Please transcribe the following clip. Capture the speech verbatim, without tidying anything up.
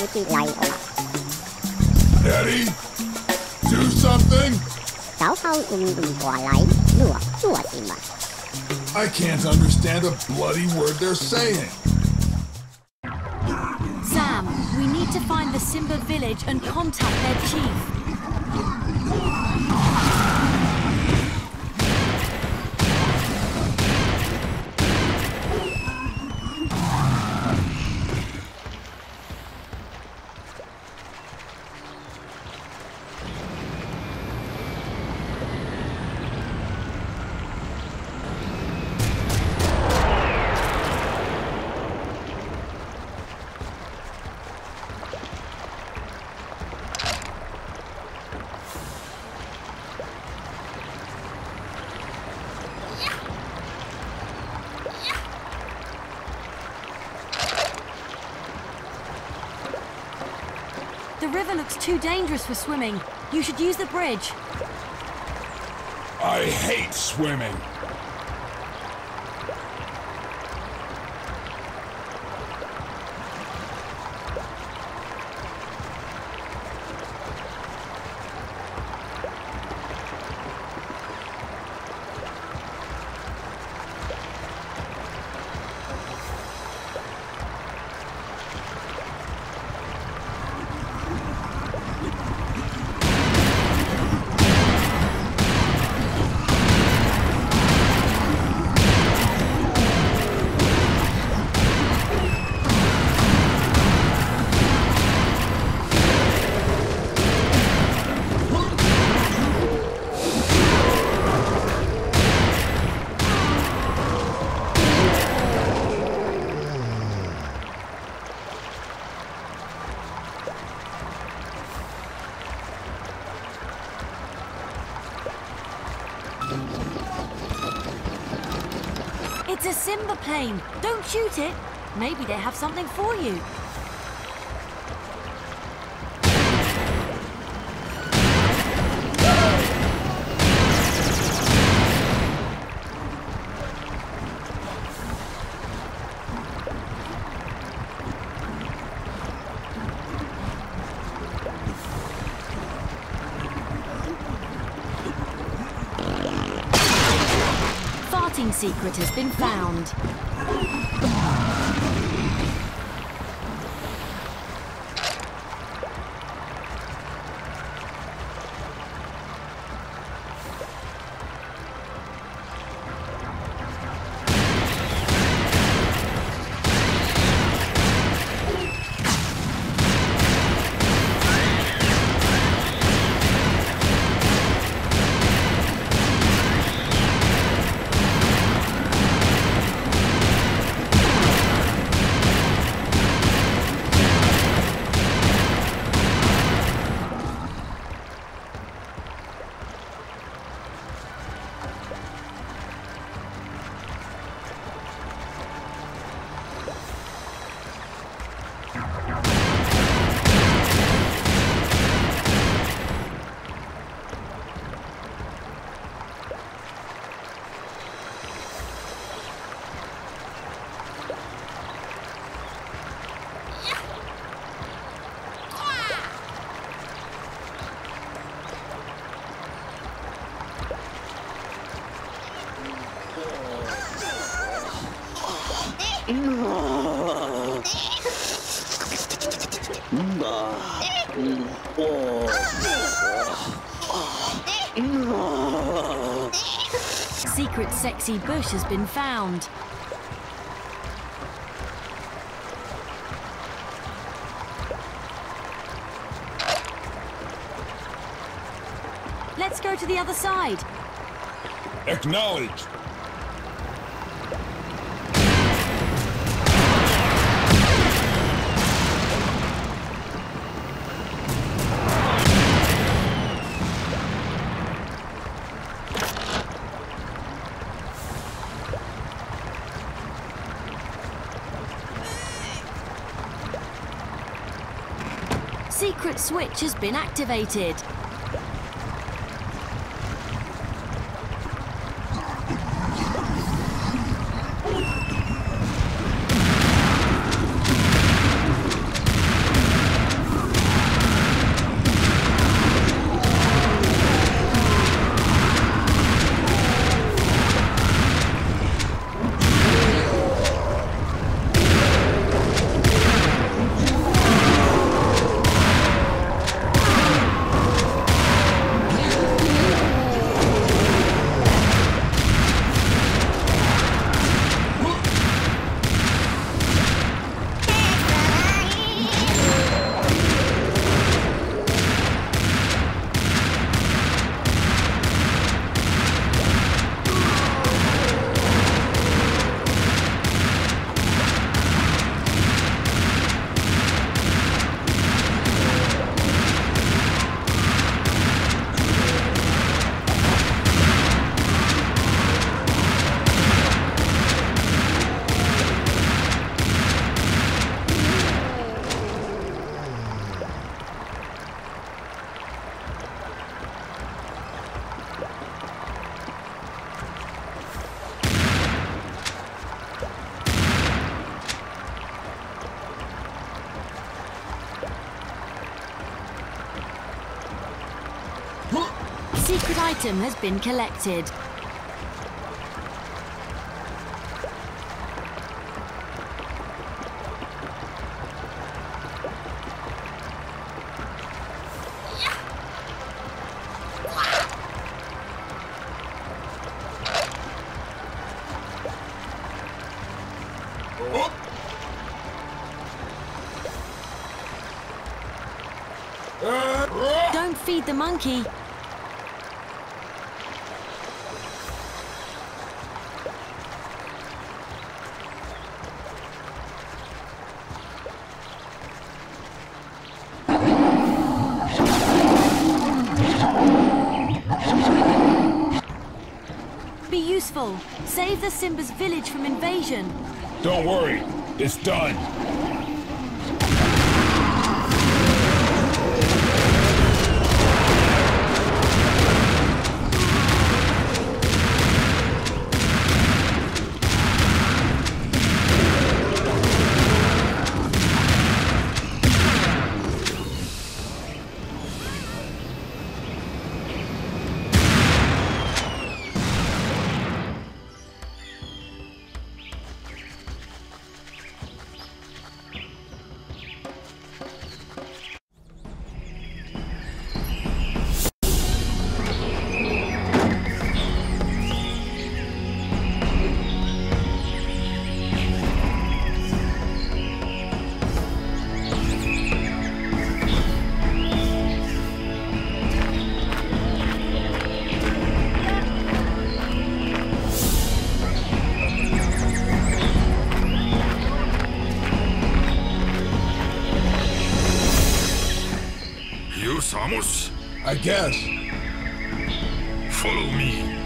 Eddie, do something! I can't understand a bloody word they're saying. Sam, we need to find the Simba village and contact their chief. The river looks too dangerous for swimming. You should use the bridge. I hate swimming. It's a Simba plane. Don't shoot it. Maybe they have something for you. Farting secret has been found. Secret sexy bush has been found. Let's go to the other side. Acknowledged. Secret switch has been activated. item has been collected. Don't feed the monkey. Be useful. Save the Simba's village from invasion. Don't worry, it's done. I guess. Follow me.